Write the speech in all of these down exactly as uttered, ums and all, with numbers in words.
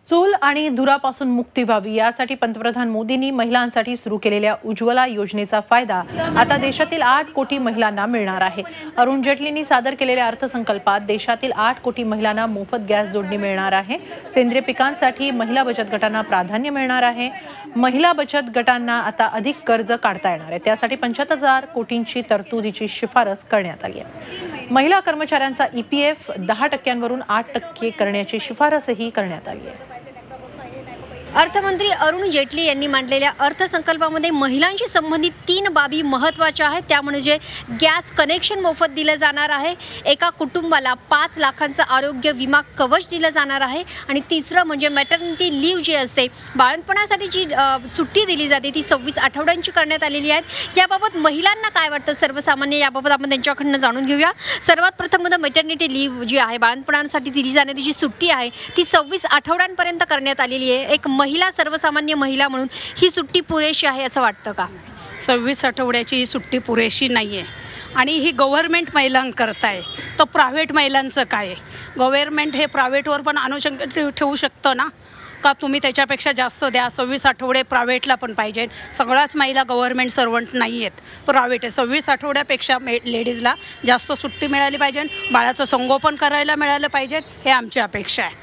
चूल आणि धुरापासून मुक्ती व्हावी यासाठी पंतप्रधान मोदींनी महिलांसाठी सुरू केलेल्या उज्ज्वला योजनेचा फायदा आता देशातील आठ कोटी महिलांना मिळणार आहे। अरुण जेटलींनी सादर केलेल्या अर्थसंकल्पात देशातील आठ कोटी महिलांना मोफत गॅस जोडणी मिळणार आहे। सेंद्रिय पिकांसाठी महिला बचत गटांना प्राधान्य मिळणार आहे। महिला बचत गटांना आता अधिक कर्ज काढता येणार आहे। त्यासाठी पंच्याहत्तर हजार कोटींची तरतुदीची शिफारस करण्यात आली आहे। महिला कर्मचाऱ्यांचा ईपीएफ दहा टक्क्यांवरून आठ टक्के करण्याची शिफारसही करण्यात आली आहे। अर्थमंत्री अरुण जेटली यांनी मांडलेल्या अर्थसंकल्पामध्ये महिलांशी संबंधित तीन बाबी महत्त्वाच्या आहेत। त्या म्हणजे गॅस कनेक्शन मोफत दिलं जाणार आहे, एका कुटुंबाला पाच लाखांचा आरोग्य विमा कवच दिलं जाणार आहे आणि तिसरं म्हणजे मॅटर्निटी लीव जी असते, बाळंतपणासाठी जी सुट्टी दिली जाते ती सव्वीस आठवड्यांची करण्यात आलेली आहे। याबाबत महिलांना काय वाटतं सर्वसामान्य, याबाबत आपण त्यांच्याकडून जाणून घेऊया। सर्वात प्रथम म्हणजे मॅटर्निटी लीव जी आहे, बाळंतपणासाठी दिली जाणारी जी सुट्टी आहे ती सव्वीस आठवड्यांपर्यंत करण्यात आलेली आहे। एक महिला, सर्वसामान्य महिला म्हणून ही सुट्टी पुरेशी आहे असं वाटतं का? सव्वीस आठवड्याची ही सुट्टी पुरेशी नाही आहे आणि ही गव्हर्नमेंट महिलांकरता आहे, तर प्रायव्हेट महिलांचं काय आहे? गव्हर्नमेंट हे प्रायव्हेटवर पण अनुशंक ठेवू शकतं ना, का तुम्ही त्याच्यापेक्षा जास्त द्या? सव्वीस आठवडे प्रायव्हेटला पण पाहिजे। सगळ्याच महिला गव्हर्नमेंट सर्वंट नाही आहेत, प्रायव्हेट आहे। सव्वीस आठवड्यापेक्षा मे लेडीजला जास्त सुट्टी मिळाली पाहिजे, बाळाचं संगोपन करायला मिळालं पाहिजे, हे आमची अपेक्षा आहे।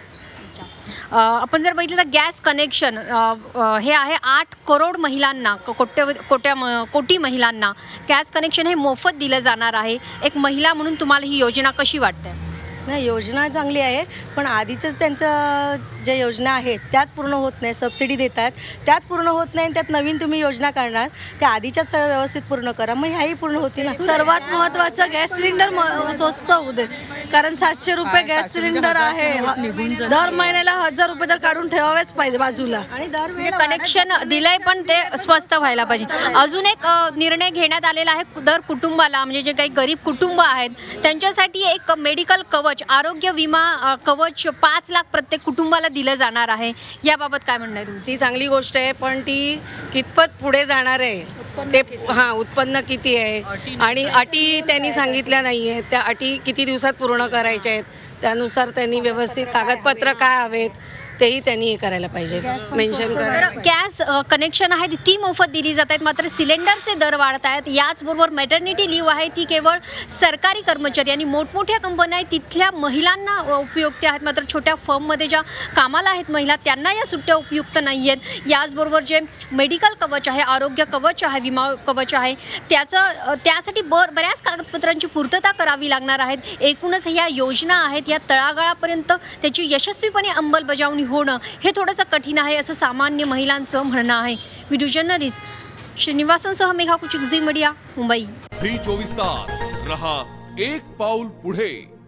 आपण जर बघितलं तर गॅस कनेक्शन हे आहे आठ करोड महिलांना, कोट्य कोट्या कोटी महिलांना गॅस कनेक्शन हे मोफत दिलं जाणार आहे। एक महिला म्हणून तुम्हाला ही योजना कशी वाटते? नाही, योजना चांगली आहे, पण आधीचंच त्यांचं ज्या योजना आहेत त्याच पूर्ण होत नाही। सबसिडी देतात त्याच पूर्ण होत नाही, त्यात नवीन तुम्ही योजना काढणार त्या आधीच्याच व्यवस्थित पूर्ण करा, मग ह्याही पूर्ण होतील ना। सर्वात महत्त्वाचं गॅस सिलेंडर स्वस्त होऊ दे, कारण सातशे रुपये गॅस सिलेंडर आहे, दर महिन्याला हजार रुपये तर काढून ठेवावेच पाहिजे बाजूला, आणि दर कनेक्शन दिलंय पण ते स्वस्त व्हायला पाहिजे। अजून एक निर्णय घेण्यात आलेला आहे, दर कुटुंबाला म्हणजे जे काही गरीब कुटुंब आहेत त्यांच्यासाठी एक मेडिकल कवच, आरोग्य विमा कवच पाच लाख प्रत्येक कुटुंबाला दिलं जाणार आहे। याबाबत काय म्हणणं आहे तुमचं? ती चांगली गोष्ट आहे, पण ती कितपत पुढे जाणार आहे ते, हां, उत्पन्न किती आहे आणि अटी त्यांनी सांगितल्या नाही आहेत, त्या अटी किती दिवसात पूर्ण करायच्या आहेत, त्यानुसार त्यांनी व्यवस्थित कागदपत्र काय हवेत तेही त्यांनी हे करायला पाहिजे, मेन्शन करा। गॅस कनेक्शन आहे ती मोफत दिली जात आहेत, मात्र सिलेंडरचे दर वाढत आहेत। याचबरोबर मॅटर्निटी लीव आहे ती केवळ सरकारी कर्मचारी आणि मोठमोठ्या कंपन्या आहेत तिथल्या महिलांना उपयुक्त आहेत, मात्र छोट्या फर्ममध्ये ज्या कामाला आहेत महिला त्यांना या सुट्ट्या उपयुक्त नाही आहेत। याचबरोबर जे मेडिकल कवच आहे, आरोग्य कवच आहे, विमा कवच आहे, त्याचं त्यासाठी बर बऱ्याच कागदपत्रांची पूर्तता करावी लागणार आहेत। एकूणच ह्या योजना आहेत या तळागाळापर्यंत त्याची यशस्वीपणे अंमलबजावणी होणं हे थोडंसं कठीण आहे असं सामान्य महिलांचं म्हणणं आहे। व्हिडिओ जर्नलिस्ट श्रीनिवासनसह मेघा कुचिक, झी मीडिया, मुंबई। झी चोवीस तास रहा एक पाऊल पुढे।